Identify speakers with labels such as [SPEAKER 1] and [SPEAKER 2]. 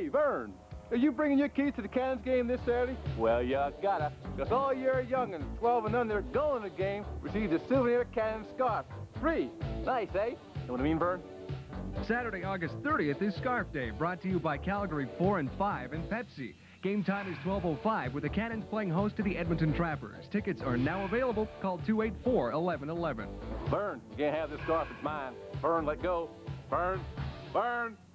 [SPEAKER 1] Hey, Vern, are you bringing your kids to the Cannons game this Saturday? Well, you gotta, because all your young'uns 12 and under going to the game receive the souvenir Cannons scarf. Free. Nice, eh? Know what I mean, Vern?
[SPEAKER 2] Saturday, August 30th is Scarf Day, brought to you by Calgary 4 and 5 and Pepsi. Game time is 12:05 with the Cannons playing host to the Edmonton Trappers. Tickets are now available. Call 284-1111.
[SPEAKER 1] Vern, you can't have this scarf. It's mine. Vern, let go. Vern. Vern.